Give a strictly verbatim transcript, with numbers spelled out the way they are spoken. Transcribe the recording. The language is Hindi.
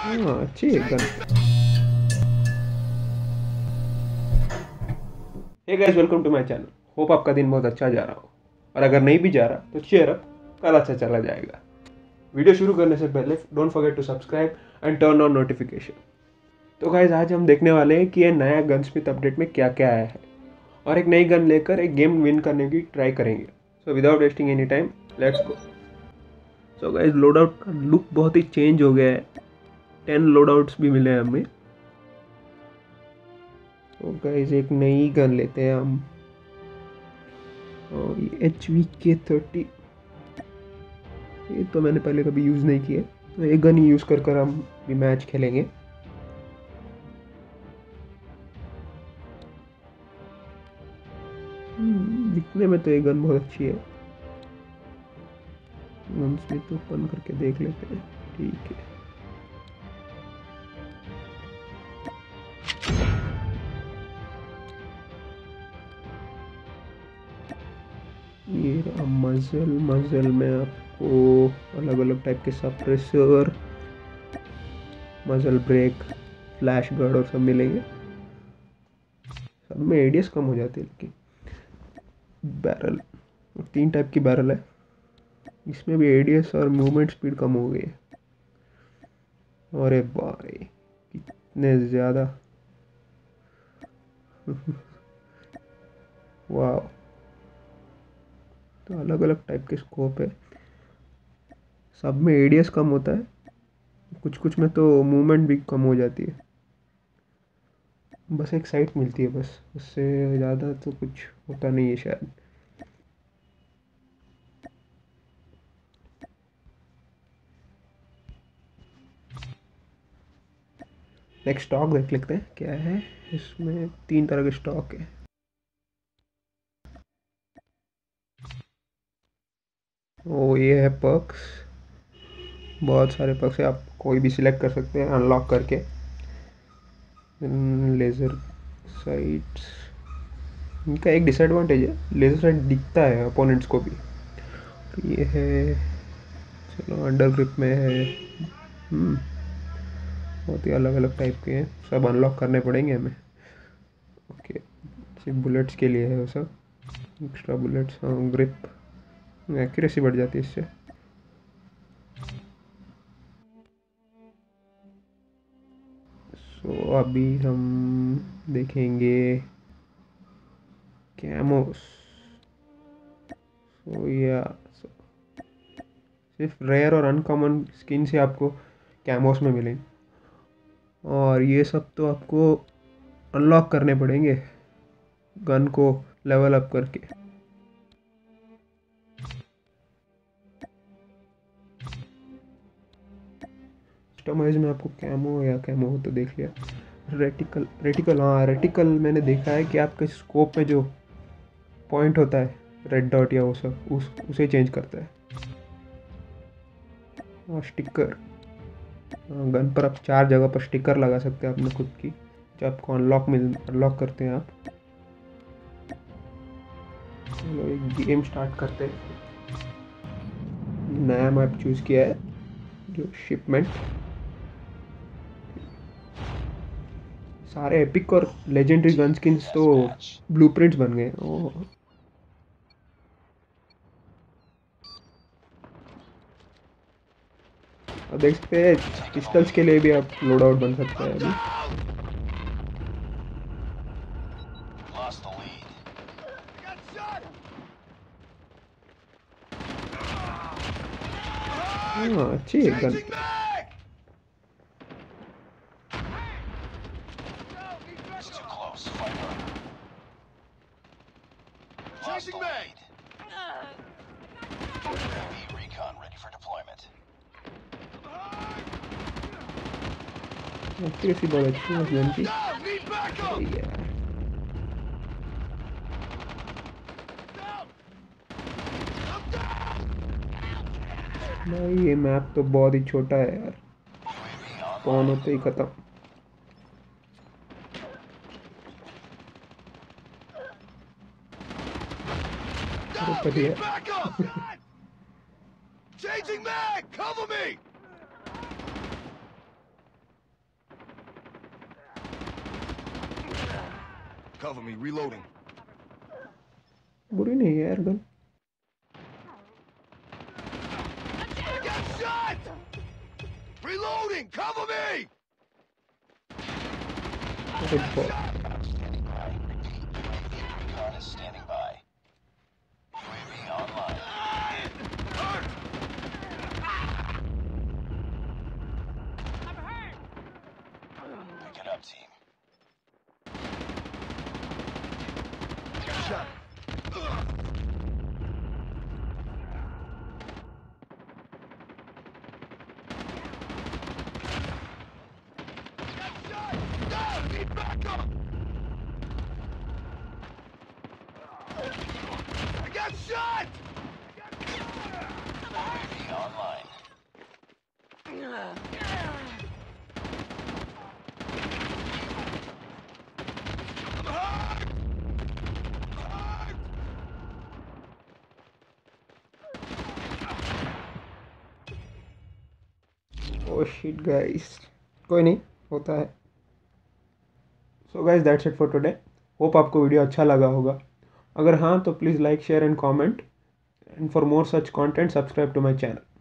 हाँ अच्छी है gun. Hey guys, welcome to my channel. Hope आपका दिन बहुत अच्छा जा रहा हो, और अगर नहीं भी जा रहा तो चेयर अप, कल अच्छा चला जाएगा। वीडियो शुरू करने से पहले don't forget to subscribe and turn on notification. तो गाइस, आज हम देखने वाले हैं कि ये नया गनस्मिथ अपडेट में क्या क्या आया है, और एक नई गन लेकर एक गेम विन करने की ट्राई करेंगे। So without wasting any time, let's go. So guys, loadout का लुक बहुत ही चेंज हो गया है। टेन लोड आउट्स भी मिले हैं हमें। तो गाइस, एक नई गन लेते हैं हम, और ये एच वी के थर्टी। ये तो मैंने पहले कभी यूज़ नहीं किया, तो एक गन ही यूज़ कर कर हम भी मैच खेलेंगे। हम्म, दिखने में तो ये गन बहुत अच्छी है। गन्स में तो ओपन करके देख लेते हैं। ठीक है। ये मजल मजल में आपको अलग अलग टाइप के सप्रेसर, मजल ब्रेक, फ्लैश गार्ड और सब मिलेंगे। सब में एडीएस कम हो जाती है, लेकिन बैरल, तीन टाइप की बैरल है, इसमें भी एडीएस और मूवमेंट स्पीड कम हो गई है। अरे भाई, कितने ज़्यादा! वाह! तो अलग अलग टाइप के स्कोप है, सब में एडीएस कम होता है, कुछ कुछ में तो मूवमेंट भी कम हो जाती है। बस एक साइट मिलती है, बस उससे ज़्यादा तो कुछ होता नहीं है शायद। नेक्स्ट स्टॉक देख लेते हैं क्या है। इसमें तीन तरह के स्टॉक है। ओ, ये है पर्क्स। बहुत सारे पर्क्स है, आप कोई भी सिलेक्ट कर सकते हैं अनलॉक करके। लेज़र साइट्स, इनका एक डिसएडवांटेज है, लेज़र साइट दिखता है अपोनेंट्स को भी। तो ये है, चलो अंडर ग्रिप में है। हम्म, बहुत ही अलग अलग टाइप के हैं, सब अनलॉक करने पड़ेंगे हमें। ओके, सिर्फ बुलेट्स के लिए है वो सब। एक्स्ट्रा बुलेट्स, हाँ, ग्रिप, एक्यूरेसी बढ़ जाती है इससे। सो so, अभी हम देखेंगे कैमोस। सो या सिर्फ रेयर और अनकॉमन स्किन से आपको कैमोस में मिलेंगे, और ये सब तो आपको अनलॉक करने पड़ेंगे गन को लेवल अप करके। कस्टमाइज में आपको कैमो या कैमो हो तो देख लिया। रेटिकल, रेटिकल, हाँ रेटिकल मैंने देखा है कि आपके स्कोप में जो पॉइंट होता है, रेड डॉट या वो सब, उस उसे चेंज करता है। और स्टिकर, गन पर आप चार जगह पर स्टिकर लगा सकते हैं अपने खुद की, जो आपको अनलॉक मिल अनलॉक करते हैं आप। चलो एक गेम स्टार्ट करते हैं। नया मैप चूज़ किया है, जो शिपमेंट। सारे एपिक और लेजेंडरी गन स्किन्स तो ब्लूप्रिंट्स बन गए। ओह, अब देख सकते हैं पिस्टल्स के लिए भी आप लोड आउट बन सकते हैं अभी। हाँ अच्छी है गन। एक्यूरेसी बहुत अच्छी है गन की। यार भाई, ये मैप तो बहुत ही छोटा है यार, कौन होते ही खत्म। ऊपर ही है। Cover me, reloading. बुरी नहीं है यार gun. Get shot! Reloading, cover me! Good ball. Recon is standing by. U A V online. Pick it up, team. Shot. Need backup! I got shot! U A V online. I'm hurt! Hurt! Oh shit guys, कोई नहीं, होता है। So guys that's it for today. Hope आपको वीडियो अच्छा लगा होगा। अगर हाँ तो please like share and comment, and for more such content subscribe to my channel.